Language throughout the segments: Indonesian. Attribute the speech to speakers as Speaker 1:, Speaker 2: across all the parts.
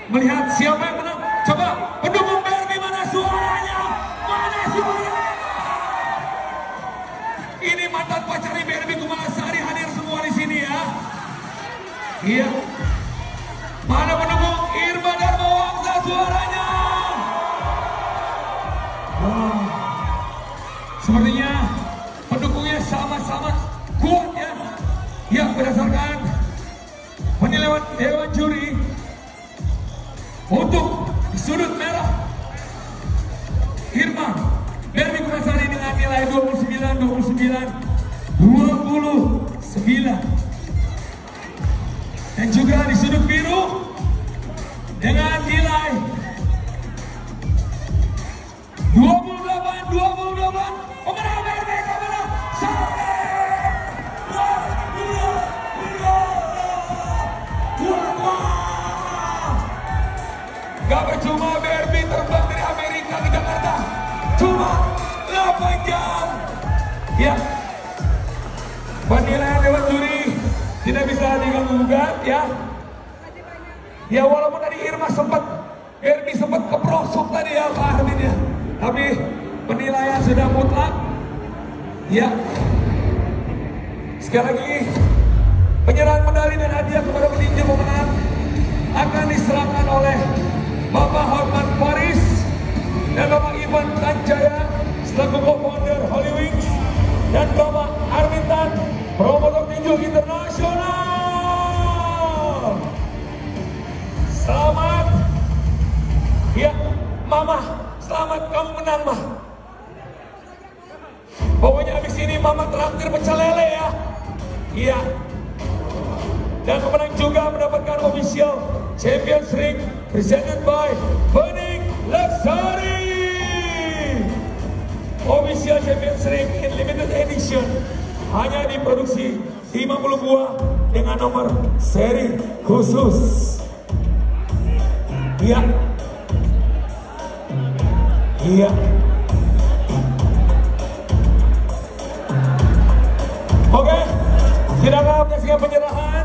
Speaker 1: melihat siapa yang menang. Coba pendukung Barbie mana suaranya? Mana suaranya? Ini mantan pacar Barbie Kumalasari hadir semua di sini ya. Iya. Mana pendukung Irma Darmawangsa suaranya? Wow. Sepertinya pendukungnya sama-sama kuat ya. Ya, berdasarkan penilaian Dewan Juri untuk sudut merah Irma Barbie Kumalasari dengan nilai 29. Dan juga di sudut biru dengan nilai 28. Pemenang Barbie Kumalasari. Gak percuma Barbie terbang dari Amerika ke Jakarta cuma 8 jam. Ya, penilaian Dewan Juri tidak bisa diganggu-gugat ya. Ya, walaupun tadi Barbie sempat keprosok tadi ya Pak Armin ya, tapi penilaian sudah mutlak. Ya, sekali lagi penyerahan medali dan hadiah kepada petinju pemenang akan diserahkan oleh Bapak Hotman Paris dan Bapak Ivan Tanjaya selaku co-founder Holy Wings dan Bapak Armin Tan, promotor tinju internasional. Selamat ya Mama, selamat kamu menang Mah. Pokoknya habis ini Mama traktir pecel lele ya. Iya. Dan pemenang juga mendapatkan official Champions Ring presented by Bening Lestari. Official Champions Ring in limited edition hanya diproduksi 50 buah dengan nomor seri khusus. Iya. Iya. Oke, silakan menyaksikan penyerahan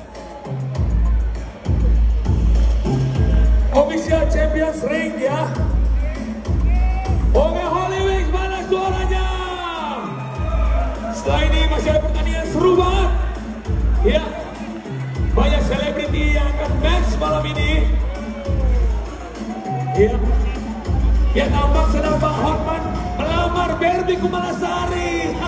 Speaker 1: official Champions Ring ya. Oke, Holy Wings mana suaranya? Setelah ini masih ada pertandingan seru banget. Ya, banyak selebriti yang akan match malam ini. Ya, ya tampak sedang Pak Hotman melamar Barbie Kumalasari.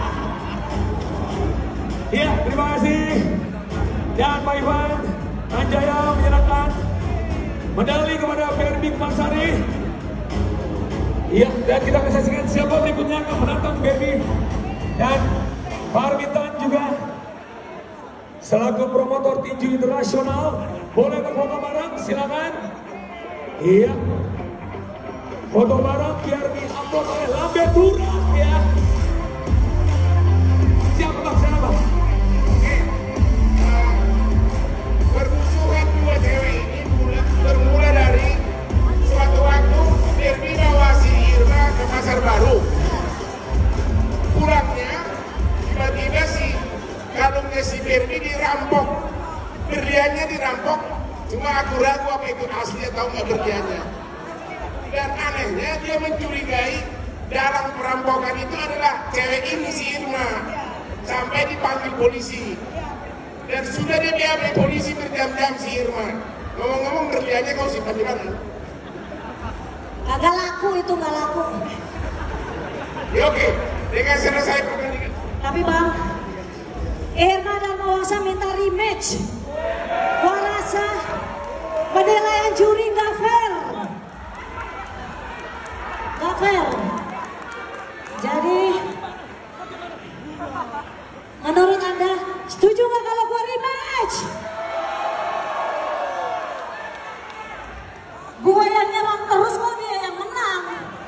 Speaker 1: Ya, terima kasih. Dan Pak Ivan Tanjaya menyerahkan medali kepada Barbie Kumalasari. Iya, dan kita akan saksikan siapa berikutnya akan menantang Barbie. Dan Pak Armitan juga selaku promotor tinju internasional boleh berfoto bareng, silakan. Iya, foto bareng biar di-upload oleh Lambe Tura ya. Siapa Bang, siapa?
Speaker 2: Permusuhan dua cewek ini bermula dari suatu waktu Barbie bawa si Irma ke Pasar Baru. Pulangnya tiba-tiba si kalungnya si Barbie dirampok, berliannya dirampok. Cuma aku ragu apa itu asli atau nggak berliannya. Dan anehnya dia mencurigai dalam perampokan itu adalah cewek ini si Irma. Sampai dipanggil polisi. Dan sudah dia BAB polisi berjam-jam si Irma. Ngomong-ngomong berliannya kau simpan di mana?
Speaker 3: Kagak laku itu, nggak laku.
Speaker 2: Ya oke, dengan selesai pertandingan.
Speaker 3: Tapi Bang, Irma Darmawangsa minta rematch. Gua rasa penilaian juri nggak fair. Nggak fair. Jadi, menurut Anda, setuju nggak kalau gua rematch? Gua yang nyerang terus kok dia yang menang.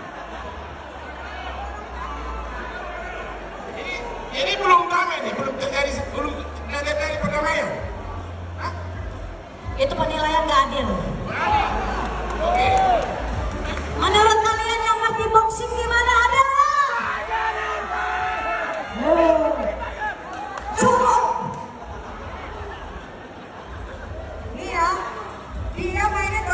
Speaker 2: Ini belum damai nih, belum terjadi perdamaian. Hah?
Speaker 3: Itu penilaian nggak adil.
Speaker 2: Oke.
Speaker 3: Menurut kalian yang ngerti boxing gimana, ada? Cukup. Nih ya, dia mainnya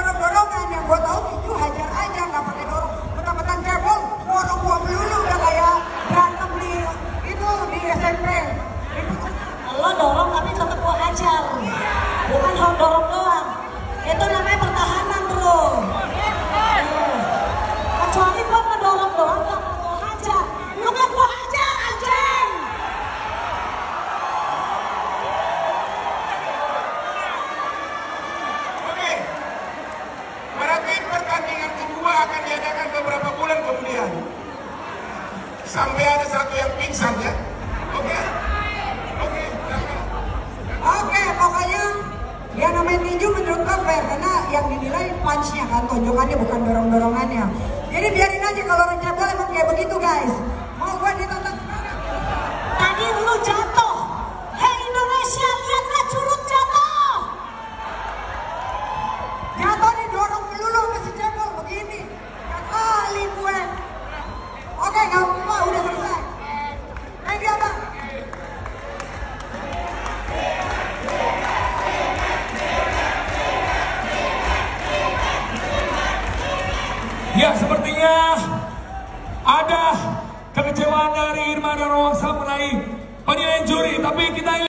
Speaker 3: hajar, bukan dorong doang. Itu namanya pertahanan, bro. Kecuali gua ngedorong doang, gak mau hajar. Lu kan gua hajar, anjing.
Speaker 2: Oke, berarti pertandingan kedua akan diadakan beberapa bulan kemudian. Sampai ada satu yang pingsan ya. Oke,
Speaker 4: Oke, pokoknya yang namanya tinju menurut gue fair karena yang dinilai punch-nya kan, tonjokannya bukan dorong-dorongannya. Jadi biarin aja kalau orang jebol emang kayak begitu guys. Mau gue ditonton.
Speaker 3: Tadi lu jatuh. Hei Indonesia, lihatlah Curut jatuh.
Speaker 4: Jatuh didorong melulu sama si jebol begini. Gak kali gue. Oke, gak apa-apa, udah selesai. Thank you, Bang.
Speaker 1: Ya, sepertinya ada kekecewaan dari Irma dan Rosa mengenai penilaian juri, tapi kita